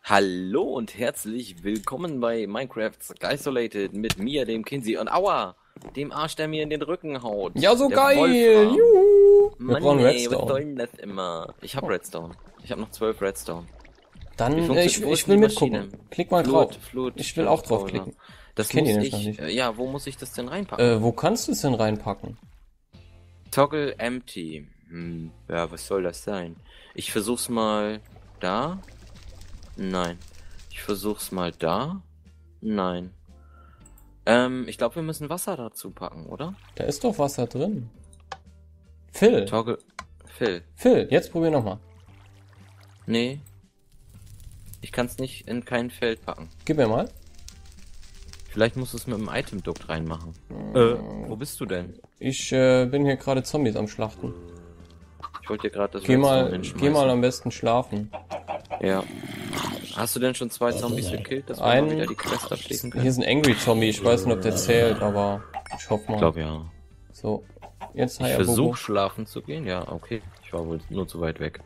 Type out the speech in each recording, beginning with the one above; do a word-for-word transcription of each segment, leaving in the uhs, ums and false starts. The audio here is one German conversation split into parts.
Hallo und herzlich willkommen bei Minecraft Isolated mit mir, dem Kinsey und aua, dem Arsch, der mir in den Rücken haut. Ja, so der geil! Wolfram. Juhu! Wir Mann, brauchen ey, was Redstone. soll denn das immer? Ich hab Oh. Redstone. Ich hab noch zwölf Redstone. Dann, Wie äh, funktioniert- ich, wo ist ich will die mitgucken. Maschine? Klick mal Flut, drauf. Flut. Ich will ja, auch Browser. draufklicken. Das kenn die muss nämlich ich, noch nicht. äh, ja, wo muss ich das denn reinpacken? Äh, wo kannst du es denn reinpacken? Toggle empty. Hm, ja, was soll das sein? Ich versuch's mal da. Nein. Ich versuch's mal da. Nein. Ähm, ich glaube, wir müssen Wasser dazu packen, oder? Da ist doch Wasser drin. Phil, Toggle. Phil. Phil, jetzt probier nochmal. Nee. Ich kann's nicht in kein Feld packen. Gib mir mal. Vielleicht musst du es mit dem Item-Duct reinmachen. Äh, wo bist du denn? Ich äh, bin hier gerade Zombies am Schlachten. Ich wollte dir gerade das Geh Redstone mal, hinschmeißen. geh mal am besten schlafen. Ja. Hast du denn schon zwei Zombies gekillt, dass wir Ein- mal wieder die Quest abschließen können? Hier ist ein Angry Zombie. Ich weiß nicht, ob der zählt, aber ich hoffe mal. Ich glaube ja. So, jetzt Ich Hayabubu. versuche schlafen zu gehen, ja, okay. Ich war wohl nur zu weit weg.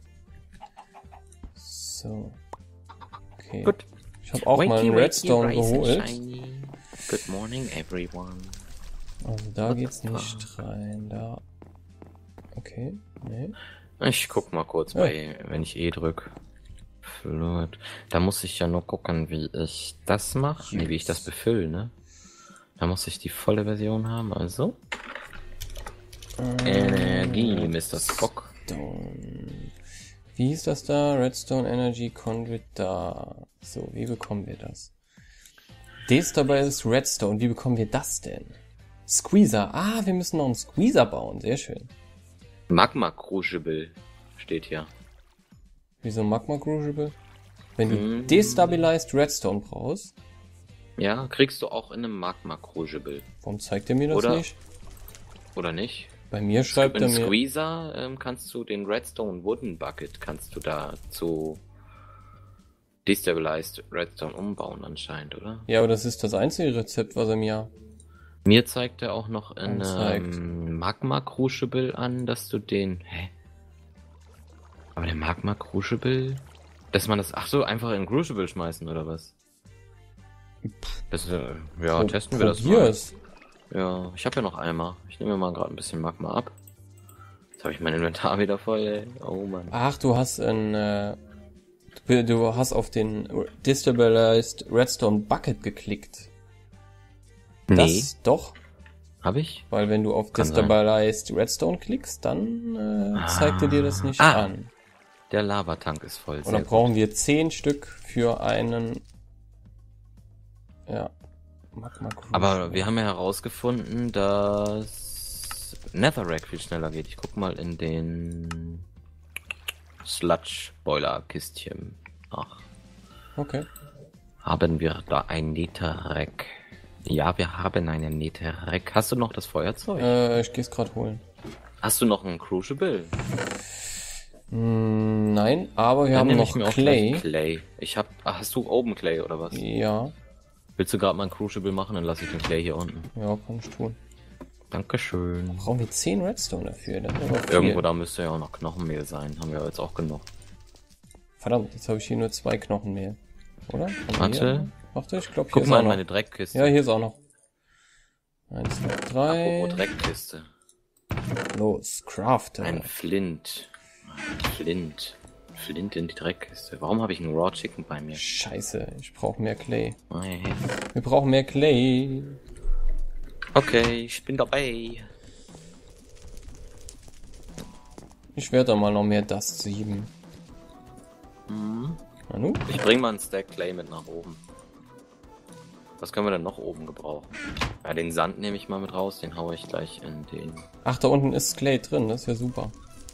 So. Okay. Gut. Ich habe auch mal einen Redstone geholt. Shiny. Good morning, everyone. Also da geht's nicht rein, da. Okay, nee. Ich guck mal kurz Ja. bei, wenn ich E drück. Flut. Da muss ich ja nur gucken, wie ich das mache. Nee, wie ich das befülle, ne? Da muss ich die volle Version haben, also. Energie, Mister Spock. Redstone. Wie hieß das da? Redstone Energy Conduit da. So, wie bekommen wir das? Das dabei ist Redstone. Wie bekommen wir das denn? Squeezer. Ah, wir müssen noch einen Squeezer bauen. Sehr schön. Magma Crucible steht hier. Wieso Magma Crucible? Wenn du Mhm. Destabilized Redstone brauchst, Ja, kriegst du auch in einem Magma Crucible. warum zeigt er mir das Oder- nicht? Oder nicht? Bei mir schreibt In er mir... Squeezer ähm, kannst du den Redstone Wooden Bucket kannst du da zu Destabilized Redstone umbauen anscheinend, oder? Ja, aber das ist das einzige Rezept, was er mir... Mir zeigt er auch noch in Anzeigt. ähm, Magma Crucible an, dass du den... Hä? Aber der Magma Crucible... Dass man das... Ach so, einfach in Crucible schmeißen, oder was? Das, äh, ja, Pro- testen wir das mal. probier's. Ja, ich habe ja noch Eimer. Ich nehme mir mal gerade ein bisschen Magma ab. Jetzt habe ich mein Inventar wieder voll, ey. Oh Mann. Ach, du hast ein, äh, du, du hast auf den Destabilized Redstone Bucket geklickt. Nee, Das doch, habe ich? weil wenn du auf Kann Destabilized Redstone klickst, dann äh, Ah. zeigt er dir das nicht Ah. an. Der Lavatank ist voll. Und Sehr dann gut. brauchen wir zehn Stück für einen, ja, Magma Crucible. Aber wir haben ja herausgefunden, dass Netherrack viel schneller geht. Ich guck mal in den Sludge-Boiler-Kistchen. Ach, Okay. haben wir da ein Netherrack? Ja, wir haben einen Netherrack. Hast du noch das Feuerzeug? Äh, ich geh's grad holen. Hast du noch einen Crucible? Hm, nein, aber wir Dann haben nehme noch ich mir auch Clay. gleich Clay. Ich hab. Ah, hast du oben Clay oder was? Ja, Willst du gerade mal einen Crucible machen? Dann lasse ich den Clay hier unten. ja, kann ich tun. Dankeschön. Brauchen wir zehn Redstone dafür? Das ist aber viel. Irgendwo da müsste ja auch noch Knochenmehl sein. Haben wir jetzt auch genug. Verdammt, jetzt habe ich hier nur zwei Knochenmehl. Oder? Haben Warte. wir hier? Warte, ich glaube, hier Guck ist mal auch in noch. meine Dreckkiste. Ja, hier ist auch noch. Eins, zwei, drei. Apropos Dreckkiste. Los, Crafter. Ein Flint. Ein Flint. Flint in die Dreckkiste. Warum habe ich einen Raw Chicken bei mir? Scheiße, ich brauche mehr Clay. Hey. Wir brauchen mehr Clay. Okay, ich bin dabei. Ich werde da mal noch mehr Dust sieben. Mhm. Nanu? Ich bring mal einen Stack Clay mit nach oben. Was können wir denn noch oben gebrauchen? Ja, den Sand nehme ich mal mit raus. Den haue ich gleich in den... Ach, da unten ist Clay drin, das ist ja super.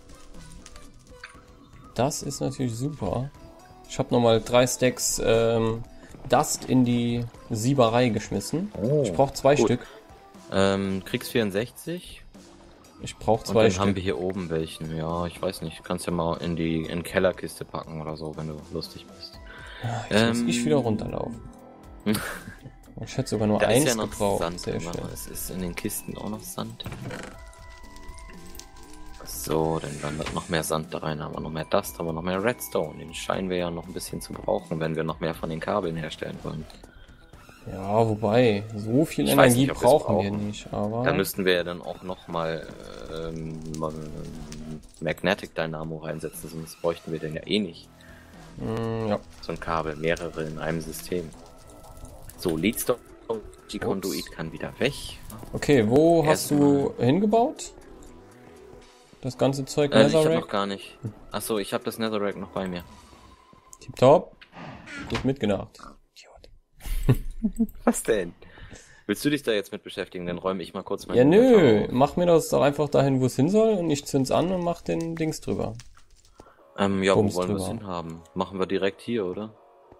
Das ist natürlich super. Ich habe nochmal drei Stacks ähm, Dust in die Sieberei geschmissen. Oh, Ich brauche zwei gut. Stück. Ähm, kriegst vierundsechzig. Ich brauche Und zwei dann Stück. haben wir hier oben welchen. Ja, ich weiß nicht. Kannst ja mal in die in Kellerkiste packen oder so, wenn du lustig bist. Ah, Jetzt muss Ähm, ich wieder runterlaufen. Ich hätte sogar nur Da eins ist ja noch gebraucht. Sand. Sehr immer. schön. Es ist in den Kisten auch noch Sand. So, dann wandert noch mehr Sand da rein, haben wir noch mehr Dust, haben wir noch mehr Redstone. Den scheinen wir ja noch ein bisschen zu brauchen, wenn wir noch mehr von den Kabeln herstellen wollen. Ja, wobei, so viel Ich weiß Energie nicht, ob wir's brauchen wir brauchen. nicht, aber... Da müssten wir ja dann auch nochmal ähm, mal Magnetic Dynamo reinsetzen, sonst bräuchten wir den ja eh nicht. Mm, ja. So ein Kabel, mehrere in einem System. So, Leadstone, die Konduit kann wieder weg. Okay, wo hast Erstmal- du hingebaut? Das ganze Zeug, Äh, ich hab noch Netherrack? gar nicht. Achso, ich habe das Netherrack noch bei mir. Tipptopp. Gut mitgedacht. Idiot. Was denn? Willst du dich da jetzt mit beschäftigen? Dann räume ich mal kurz mein Ja, nö, Inventar auf. mach mir das doch einfach dahin, wo es hin soll und ich zünd's an und mach den Dings drüber. Ähm, ja, Bums wo wollen wir es drüber. hinhaben? Machen wir direkt hier, oder?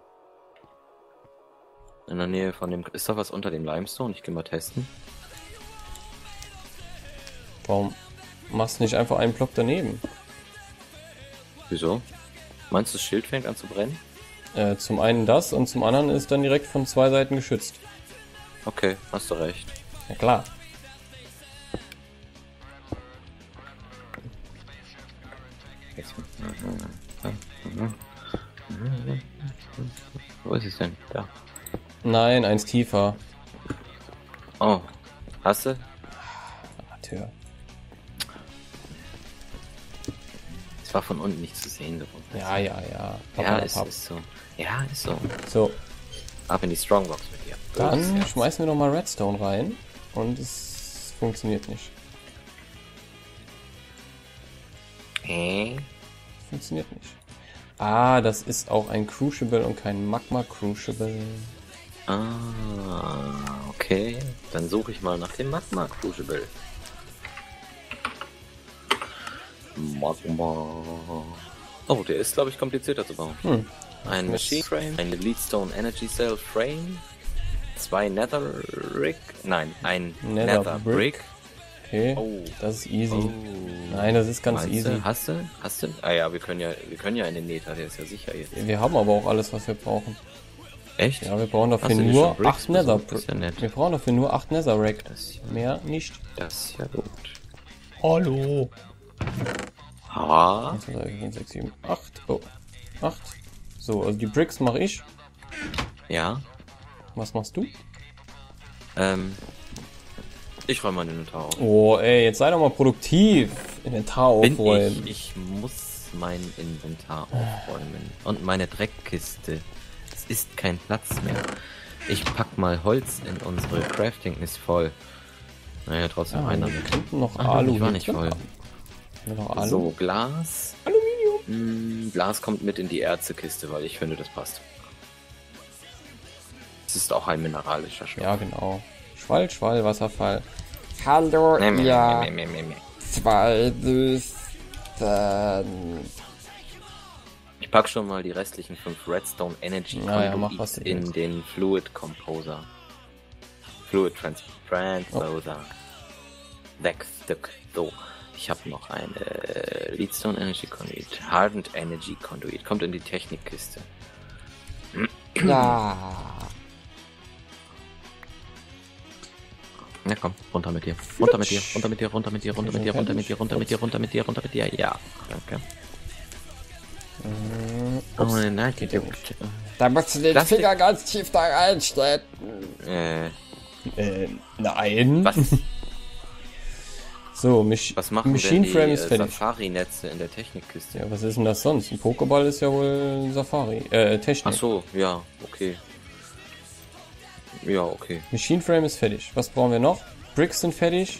In der Nähe von dem... Ist da was unter dem Limestone? Ich gehe mal testen. Warum machst du nicht einfach einen Block daneben? Wieso? Meinst du, das Schild fängt an zu brennen? Äh, zum einen das und zum anderen ist dann direkt von zwei Seiten geschützt. Okay, hast du recht. Ja klar. Wo ist es denn? Da. Nein, eins tiefer. Oh. Hast du? Amateur. Es war von unten nicht zu sehen. Da unten. Ja, ja, ja. Papp, Ja, papp, ist, papp. ist so. Ja, ist so. So, Ab in die Strongbox mit dir. dann Ja. schmeißen wir noch mal Redstone rein und es funktioniert nicht. Hä? Funktioniert nicht. Ah, das ist auch ein Crucible und kein Magma Crucible. Ah, okay. Dann suche ich mal nach dem Magma Crucible. Magma. Oh, der ist, glaube ich, komplizierter zu bauen. Hm. Ein Machine Frame, eine Leadstone Energy Cell Frame, zwei Netherrick, nein, ein Nether Nether Brick. Brick. Okay, Oh. das ist easy. Oh. Nein, das ist ganz Meinst easy. Du? Hast du? Hast du? Ah ja, wir können ja, wir können ja in den Nether, der ist ja sicher jetzt. Wir haben aber auch alles, was wir brauchen. Echt? Ja, wir brauchen dafür Hast du dir nur schon Bricks acht Nether besorgt? Das ist ja nett. Wir brauchen dafür nur acht Netherrack. Das ist ja, Mehr nicht. das ist ja gut. Hallo. Ha? eins, zwei, drei, vier, fünf, sechs, sieben, acht. Oh. acht. So, also die Bricks mache ich. Ja. Was machst du? Ähm. Ich räume mein Inventar auf. Oh, ey, jetzt sei doch mal produktiv. Inventar Bin aufräumen. ich, ich muss mein Inventar aufräumen. Und meine Dreckkiste. Es ist kein Platz mehr. Ich pack mal Holz in unsere Crafting ist voll. Naja, trotzdem Ah, einer wir mit. könnten noch Ach, Alu ich war hier nicht drin voll. haben. Haben wir noch Alu? So, Glas. Aluminium. Glas kommt mit in die Erzekiste, weil ich finde, das passt. Es ist auch ein mineralischer Stoff. Ja, genau. Schwall, Schwall, Wasserfall. Hallo, Meh, meh, ihr meh, meh, meh, meh. zwei Süßen. Ich pack schon mal die restlichen fünf Redstone Energy Na ja, Conduits mach, was du in willst. den Fluid Composer. Fluid Trans Transposer. Wegstück. So. Ich habe noch eine äh, Leadstone Energy Conduit. Hardened Energy Conduit. Kommt in die Technikkiste. Ja. Na komm, runter mit dir. Runter mit dir, runter mit dir, runter mit dir, runter mit dir, runter mit dir, runter mit dir, runter mit dir, runter mit dir. Ja, danke. Oh, nein, geht ja nicht. Da musst du den Lass Finger ganz tief da reinstecken. Äh, Äh, nein. was, So, Mich was machen Machine denn die Frame ist äh, fertig. Safari-Netze in der Technikkiste? Ja, was ist denn das sonst? Ein Pokéball ist ja wohl Safari. Äh, Technik. Ach so, ja, okay. Ja, okay. Machine Frame ist fertig. Was brauchen wir noch? Bricks sind fertig.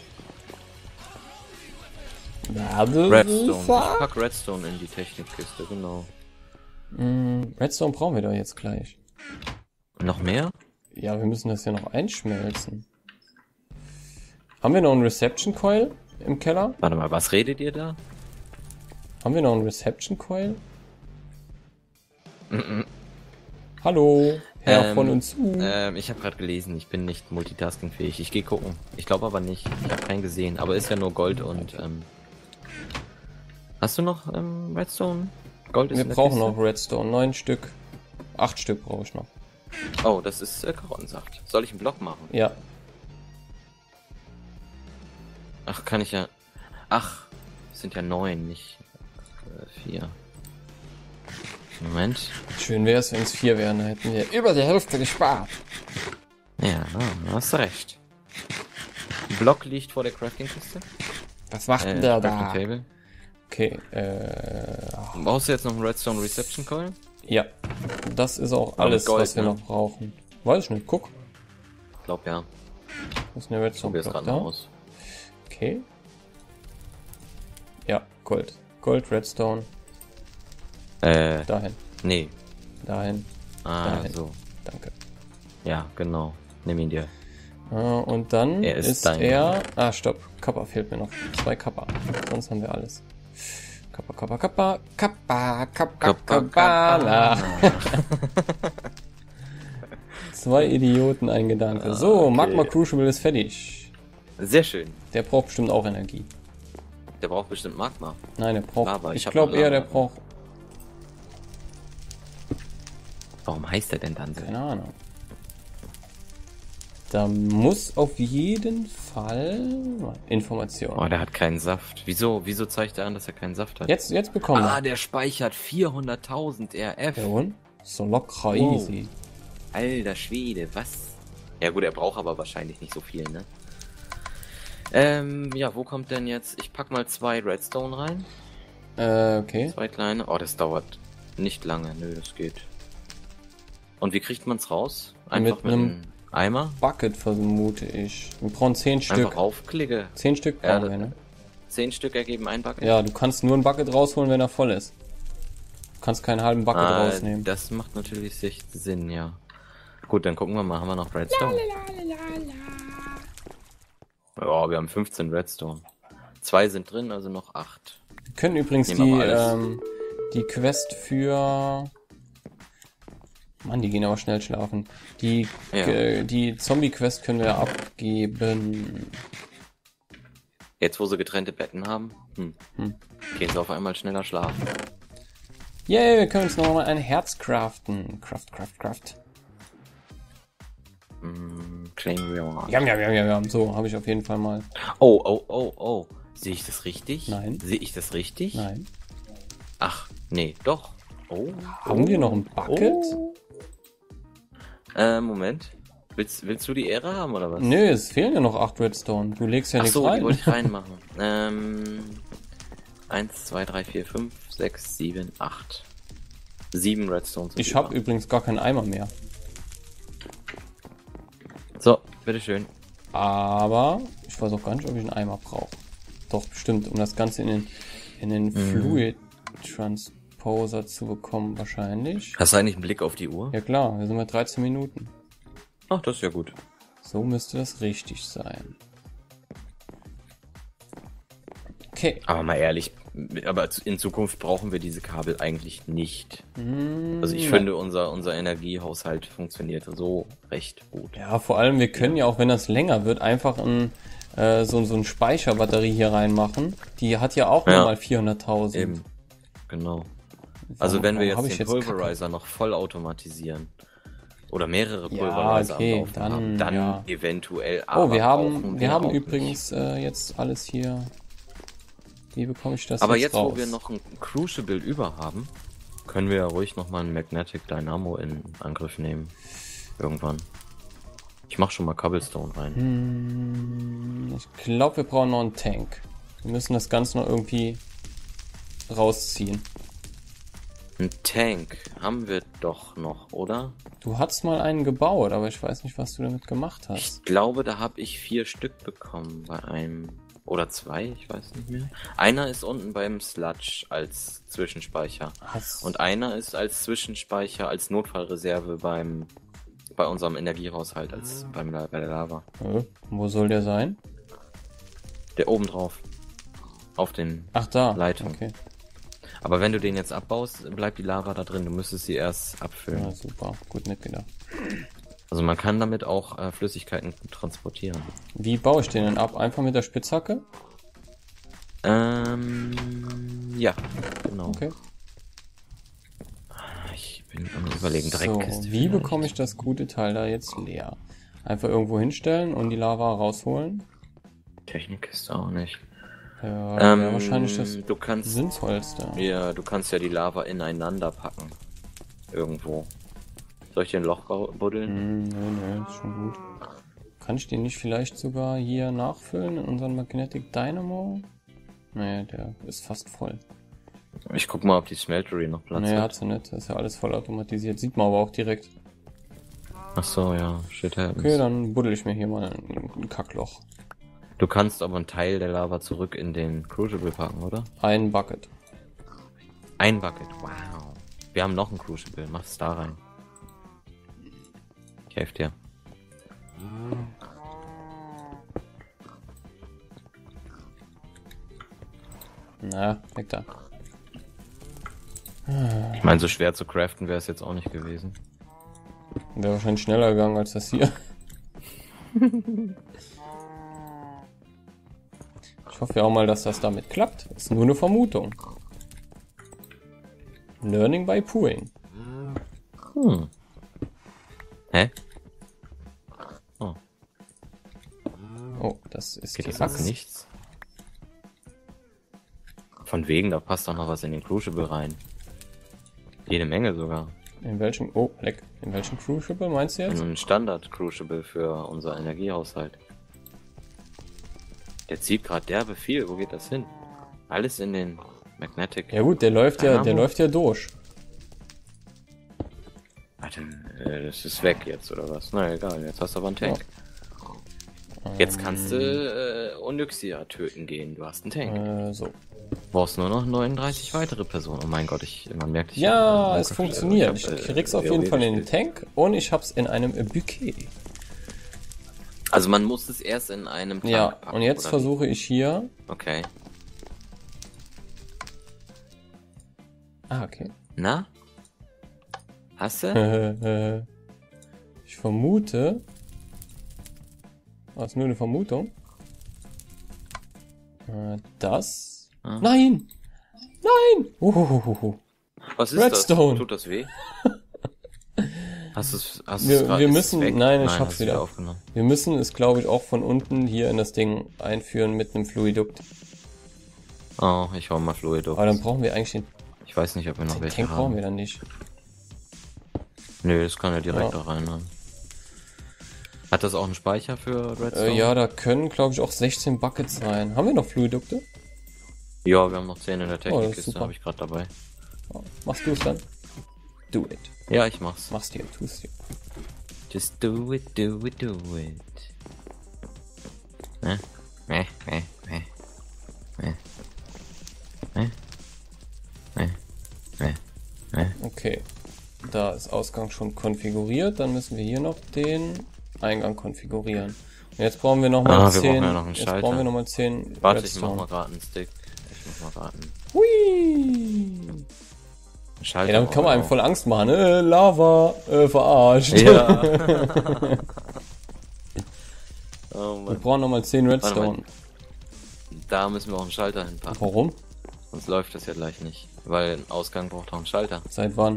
Redstone. Ich pack Redstone in die Technikkiste, genau. Mm, Redstone brauchen wir doch jetzt gleich. Noch mehr? Ja, wir müssen das ja noch einschmelzen. Haben wir noch einen Reception Coil im Keller? Warte mal, was redet ihr da? Haben wir noch einen Reception Coil? Hallo, Herr Ähm, von uns zu. Ähm, ich habe gerade gelesen, ich bin nicht multitaskingfähig. Ich gehe gucken. Ich glaube aber nicht. Ich habe keinen gesehen. Aber ist ja nur Gold und ähm. Hast du noch ähm, Redstone? Gold ist Wir in der brauchen Kiste? noch Redstone. Neun Stück. Acht Stück brauche ich noch. Oh, das ist äh, Karottensaft. Soll ich einen Block machen? Ja. Ach, kann ich ja. Ach, sind ja neun, nicht äh, vier. Moment. Schön wäre es, wenn es vier wären, dann hätten wir... Über die Hälfte gespart. Ja, da hast du recht. Block liegt vor der Crafting-Kiste. Was macht Äh, denn der Crafting da? Table. Okay, äh... Brauchst du jetzt noch einen Redstone Reception Coil? Ja. Das ist auch Aber alles, Gold, was wir ne? noch brauchen. Weiß ich nicht, guck. Ich glaub ja. Wo ist denn der Redstone Probier's Block gerade da? mal aus. Okay. Ja, Gold. Gold, Redstone. Äh, Dahin. nee. Dahin. Ah, Dahin. so. Danke. Ja, genau. Nimm ihn dir. Äh, und dann Er ist ist, dein. er... Ah, stopp. Kappa fehlt mir noch. Zwei Kappa. Sonst haben wir alles. Kappa, Kappa, Kappa. Kappa, kappa, Kappa, kappala. Zwei Idioten, ein Gedanke. So, okay. Magma Crucible ist fertig. Sehr schön. Der braucht bestimmt auch Energie. Der braucht bestimmt Magma. Nein, der braucht... Lava, ich ich hab glaube noch eher, Lava. der braucht... Warum heißt er denn dann so? Keine Ahnung. Da muss auf jeden Fall... Information. Oh, der hat keinen Saft. Wieso? Wieso zeigt er an, dass er keinen Saft hat? Jetzt, jetzt bekommen Ah, wir. der speichert vierhunderttausend R F. Ja, und? So locker Wow. easy. Alter Schwede, was? Ja gut, er braucht aber wahrscheinlich nicht so viel, ne? Ähm, ja, wo kommt denn jetzt? Ich pack mal zwei Redstone rein. Äh, okay. Zwei kleine. Oh, das dauert nicht lange. Nö, das geht. Und wie kriegt man's raus? Einfach Mit mit, einem einem Eimer? Bucket vermute ich. Wir brauchen zehn Einfach Stück. aufklicke. Zehn Stück Ja, brauchen wir, ne? Zehn Stück ergeben ein Bucket? Ja, du kannst nur ein Bucket rausholen, wenn er voll ist. Du kannst keinen halben Bucket Ah, rausnehmen. das macht natürlich sich Sinn, ja. Gut, dann gucken wir mal. Haben wir noch Redstone? Ja, wir haben fünfzehn Redstone. Zwei sind drin, also noch acht. Wir können übrigens Nehmen wir die, mal alles. ähm, die Quest für... Mann, die gehen aber schnell schlafen. Die, Ja. äh, die Zombie-Quest können wir abgeben. Jetzt, wo sie getrennte Betten haben, hm. Hm. gehen sie auf einmal schneller schlafen. Yay, wir können uns nochmal ein Herz craften. Craft, craft, craft. Hm, Claim Reward. Ja, ja, ja, ja, ja. So, habe ich auf jeden Fall mal. Oh, oh, oh, oh. Sehe ich das richtig? Nein. Sehe ich das richtig? Nein. Ach, nee, doch. Oh. Haben wir noch ein Bucket? Oh. Äh, Moment. Willst, willst du die Ehre haben, oder was? Nö, es fehlen ja noch acht Redstone. Du legst ja Ach nichts so, die rein. wollte ich reinmachen. ähm, eins, zwei, drei, vier, fünf, sechs, sieben, acht. Sieben Redstones. Ich über. habe übrigens gar keinen Eimer mehr. So, bitteschön. Aber ich weiß auch gar nicht, ob ich einen Eimer brauche. Doch, bestimmt, um das Ganze in den, in den Mhm. Fluid Transposer zu bekommen, wahrscheinlich. Hast du eigentlich einen Blick auf die Uhr? Ja klar, wir sind bei dreizehn Minuten. Ach, das ist ja gut. So müsste das richtig sein. Okay. Aber mal ehrlich, aber in Zukunft brauchen wir diese Kabel eigentlich nicht. Also ich Hm, finde, unser, unser Energiehaushalt funktioniert so recht gut. Ja, vor allem, wir können ja auch, wenn das länger wird, einfach ein, äh, so, so ein Speicherbatterie hier reinmachen. Die hat ja auch Ja. nochmal vierhunderttausend. Eben, genau. Also Warum- wenn wir warum hab jetzt ich den jetzt Pulverizer noch voll automatisieren oder mehrere Ja, Pulverizer okay, am Laufen dann, haben, dann ja. eventuell. Oh, wir haben, brauchen wir haben auch übrigens äh, jetzt alles hier. Wie bekomme ich das Nicht. Aber jetzt jetzt, raus? wo wir noch ein Crucible über haben, können wir ja ruhig nochmal einen Magnetic Dynamo in Angriff nehmen. Irgendwann. Ich mach schon mal Cobblestone rein. Hm, ich glaube, wir brauchen noch einen Tank. Wir müssen das Ganze noch irgendwie rausziehen. Ein Tank haben wir doch noch, oder? Du hast mal einen gebaut, aber ich weiß nicht, was du damit gemacht hast. Ich glaube, da habe ich vier Stück bekommen bei einem. Oder zwei, ich weiß nicht mehr. Einer ist unten beim Sludge als Zwischenspeicher. Hast, Und einer ist als Zwischenspeicher, als Notfallreserve beim bei unserem Energiehaushalt, als beim, bei der Lava. äh, wo soll der sein? Der oben drauf. Auf den. Ach, da. Leitung. Okay. Aber wenn du den jetzt abbaust, bleibt die Lava da drin. Du müsstest sie erst abfüllen. Ja, super. Gut mitgedacht. Also man kann damit auch äh, Flüssigkeiten transportieren. Wie baue ich den denn ab? Einfach mit der Spitzhacke? Ähm, ja, genau. Okay. Ich bin am überlegen, So, Dreckkiste. wie vielleicht. bekomme ich das gute Teil da jetzt leer? Einfach irgendwo hinstellen und die Lava rausholen? Technikkiste auch nicht. Ja, Ähm, ja, wahrscheinlich das du kannst, Sinnvollste. ja, du kannst ja die Lava ineinander packen. Irgendwo. Soll ich dir ein Loch bau- buddeln? Hm, nee, nee, ist schon gut. Kann ich den nicht vielleicht sogar hier nachfüllen in unseren Magnetic Dynamo? Nee, der ist fast voll. Ich guck mal, ob die Smeltery noch Platz Nee, hat. hat sie nicht. Das ist ja alles voll automatisiert. Sieht man aber auch direkt. Ach so, ja, shit happens. Okay, dann buddel ich mir hier mal ein, ein Kackloch. Du kannst aber einen Teil der Lava zurück in den Crucible packen, oder? Ein Bucket. Ein Bucket, wow. Wir haben noch einen Crucible, mach es da rein. Ich helfe dir. Na, weg da. Ich meine, so schwer zu craften wäre es jetzt auch nicht gewesen. Wäre wahrscheinlich schneller gegangen als das hier. Ich hoffe ja auch mal, dass das damit klappt. Ist nur eine Vermutung. Learning by doing. Hm. Hä? Oh, Oh, das ist geht die das jetzt Axt. nichts? Von wegen, da passt doch noch was in den Crucible rein. Jede Menge sogar. In welchem... Oh, leck. In welchem Crucible meinst du jetzt? Ein Standard-Crucible für unser Energiehaushalt. Der zieht gerade derbe viel. Wo geht das hin? Alles in den Magnetic. Ja gut, der läuft ja, der Dynamo? läuft ja durch. Warte, äh, das ist weg jetzt, oder was? Na egal, jetzt hast du aber einen Tank. Jetzt kannst du äh, Onyxia töten gehen. Du hast einen Tank. Äh, so. Du brauchst nur noch neununddreißig weitere Personen. Oh mein Gott, ich, man merkt, ich Ja, hab, äh, es funktioniert. Ich hab, äh, krieg's auf WoW jeden Fall in den gespielt. Tank und ich hab's in einem Bouquet. Also man muss es erst in einem Tank Ja, packen, und jetzt oder versuche ich hier... wie? Okay. Ah, okay. Na? Hast du? Ich vermute... Das ist nur eine Vermutung. Äh, Das... Ah. Nein! Nein! Uhuhuhu. Was ist Redstone. das? Tut das weh? Hast du es hast Wir- du's grad- wir ist müssen- es weg? nein, ich Nein, hab's hast du wieder. aufgenommen. Wir müssen es, glaube ich, auch von unten hier in das Ding einführen mit einem Fluidukt. Oh, ich hau mal Fluido. Aber dann brauchen wir eigentlich den, Ich weiß nicht, ob wir noch den welche Tank brauchen haben. wir dann nicht. Nö, das kann ja direkt Ja. da rein. Ne? Hat das auch einen Speicher für Redstone? Äh, ja, da können, glaube ich, auch sechzehn Buckets rein. Haben wir noch Fluidukte? Ja, wir haben noch zehn in der Oh, das ist Technikkiste, super. habe ich gerade dabei. Oh, machst du es dann? Do it. Ja, ich mach's. Mach's dir, tust dir. Just do it, do it, do it. Ne? Ne, ne, ne. Ne. Ne. Ne. Ne. Ne. Okay. Da ist Ausgang schon konfiguriert. Dann müssen wir hier noch den Eingang konfigurieren. Und jetzt brauchen wir nochmal Ah, wir zehn. brauchen ja noch einen jetzt Schalter. brauchen wir nochmal zehn. Warte, ich mach Redstone. mal gerade einen Stick. Ich mach mal gerade einen Hui! Schalter. Ey, damit kann man einem auch. voll Angst machen. Äh, Lava, äh, verarscht. Ja. Oh Wir Mann. brauchen nochmal zehn Warte Redstone. mal. Da müssen wir auch einen Schalter hinpacken. Warum? Sonst läuft das ja gleich nicht. Weil ein Ausgang braucht auch einen Schalter. Seit wann?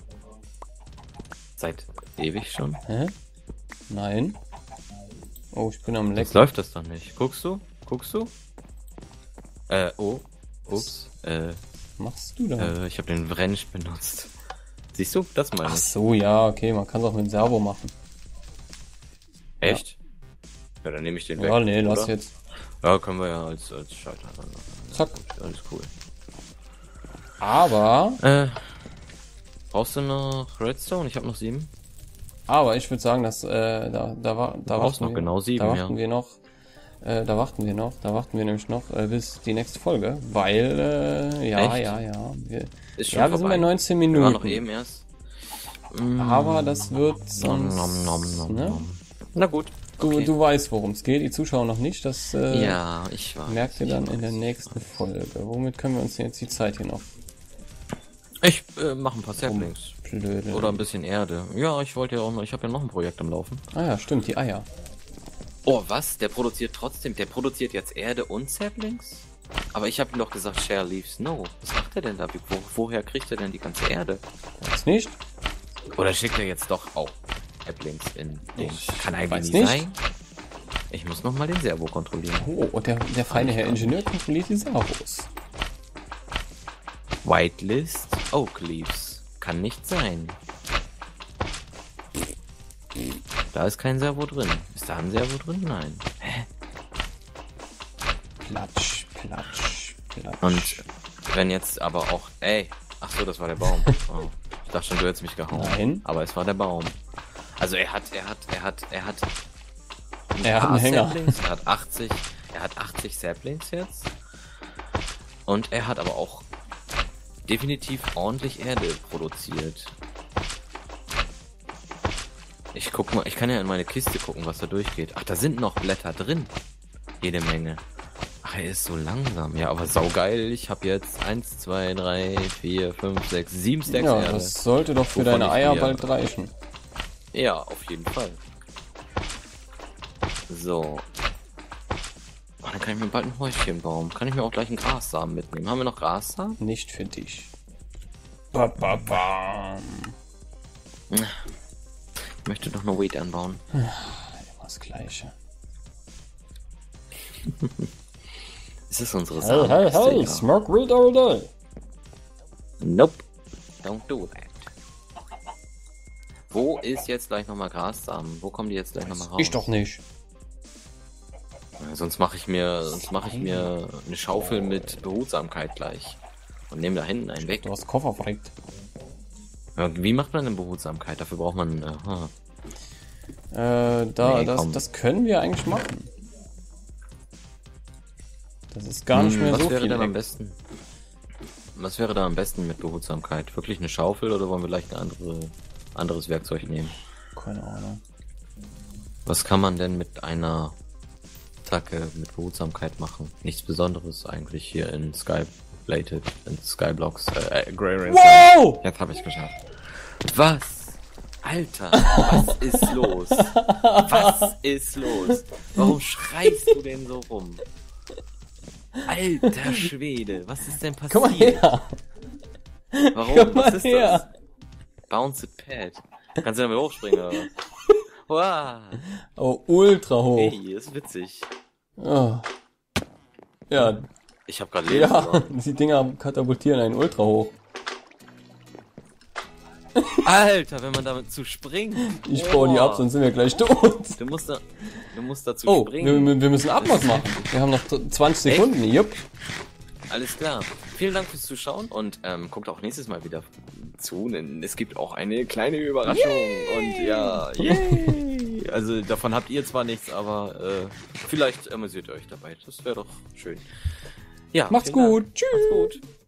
Seit ewig schon. Hä? Nein. Oh, ich bin am Leck. Jetzt läuft das doch nicht. Guckst du? Guckst du? Äh, oh. Ups. Äh, Was machst du da? äh, ich habe den Wrench benutzt. Siehst du? Das meine Ach ich. so, ja, okay, man kann es auch mit dem Servo machen. Echt? Ja, dann nehme ich den weg. Ja, nee, lass oder? jetzt. Ja, können wir ja als, als Schalter dann machen. Zack. Gut, alles cool. Aber, Äh, brauchst du noch Redstone? Ich habe noch sieben. aber ich würde sagen, dass äh, da da war da brauchst warten noch wir, genau sieben, da ja. warten wir noch, äh, da warten wir noch, da warten wir nämlich noch äh, bis die nächste Folge, weil äh, ja, Echt? ja, ja, wir, Ist schon ja, wir sind vorbei. bei neunzehn Wir waren noch Minuten. eben erst. Aber das wird Nom, sonst, nom, nom, nom, ne? nom. Na gut. Du, okay. du weißt, worum es geht, die Zuschauer noch nicht, das äh, Ja, ich weiß. merkt ihr dann ich in der weiß. nächsten Folge. Womit können wir uns denn jetzt die Zeit hier noch Ich äh, mache ein paar Saplings. blöde? Oder ein bisschen Erde. Ja, ich wollte ja auch noch, ich habe ja noch ein Projekt am Laufen. Ah ja, stimmt, die Eier. Oh, was? Der produziert trotzdem, der produziert jetzt Erde und Saplings? Aber ich habe ihm doch gesagt, Share Leaves No. Was macht er denn da? Wo, woher kriegt er denn die ganze Erde? Weiß nicht? Oder schickt er jetzt doch auch Saplings in den? Ich Kann eigentlich weiß nicht nicht. sein. Ich muss noch mal den Servo kontrollieren. Oh, und der, der feine Herr Ingenieur kontrolliert die Servos. Whitelist Oak Leaves. Kann nicht sein. Da ist kein Servo drin. Ist da ein Servo drin? Nein. Hä? Platsch, platsch, platsch. Und wenn jetzt aber auch... Ey! Ach so, das war der Baum. Oh. Ich dachte schon, du hättest mich gehauen. Nein. Aber es war der Baum. Also er hat, er hat, er hat, er hat... ein Er hat paar einen Hänger. Saplings. Er hat achtzig... Er hat achtzig Saplings jetzt. Und er hat aber auch definitiv ordentlich Erde produziert. Ich guck mal, ich kann ja in meine Kiste gucken, was da durchgeht. Ach, da sind noch Blätter drin. Jede Menge. Ach, er ist so langsam. Ja, aber saugeil. Ich habe jetzt eins, zwei, drei, vier, fünf, sechs, sieben Stacks Ja, Erde. das sollte doch für Wovon deine ich Eier mir- bald reichen. Ja, auf jeden Fall. So. Oh, dann kann ich mir bald ein Häuschen bauen. Kann ich mir auch gleich einen Grassamen mitnehmen. Haben wir noch Grassamen? Nicht für dich. Ba, ba, bam. Ich möchte doch nur Weed anbauen. Immer das Gleiche. Ist das unsere Hey, Samen? hey, hey, smoke weed all day. Nope. Don't do that. Wo ist jetzt gleich nochmal Grassamen? Wo kommen die jetzt gleich nochmal raus? Ich doch nicht. Ja, sonst mache ich mir, sonst mache ich mir eine Schaufel mit Behutsamkeit gleich. Und nehme da hinten einen weg. Du hast Koffer verreckt. Ja, wie macht man denn Behutsamkeit? Dafür braucht man, äh, ha. Äh, da, Nee, das, komm. das können wir eigentlich machen. Das ist gar nicht Hm, mehr was so wäre viel. denn am Eck. besten? Was wäre da am besten mit Behutsamkeit? Wirklich eine Schaufel oder wollen wir gleich ein andere, anderes Werkzeug nehmen? Keine Ahnung. Was kann man denn mit einer Attacke mit Behutsamkeit machen? Nichts Besonderes eigentlich hier in Skyblated, in Skyblocks, äh, äh Grey Wow! Jetzt habe ich geschafft. Was? Alter, was ist los? Was ist los? Warum schreist du denn so rum? Alter Schwede, was ist denn passiert? Komm mal her! Warum? Komm mal was ist her. das? Bounce it Pad. Kannst du damit hochspringen oder was? Wow. Oh, ultra hoch. Hey, ist witzig. Oh. Ja, Ich habe gerade Leben ja, verloren. die Dinger katapultieren einen ultra hoch. Alter, wenn man damit zu springt. Ich baue die ab, sonst sind wir gleich tot. Du musst da, du musst dazu Oh, wir, springen. wir müssen Abmod machen. Wir haben noch zwanzig Sekunden. Jupp. Alles klar. Vielen Dank fürs Zuschauen und ähm, guckt auch nächstes Mal wieder zu, denn es gibt auch eine kleine Überraschung. Und ja, yay! Also davon habt ihr zwar nichts, aber äh, vielleicht amüsiert ihr euch dabei. Das wäre doch schön. Ja, Macht's vielen Dank. gut. Tschüss. Macht's gut.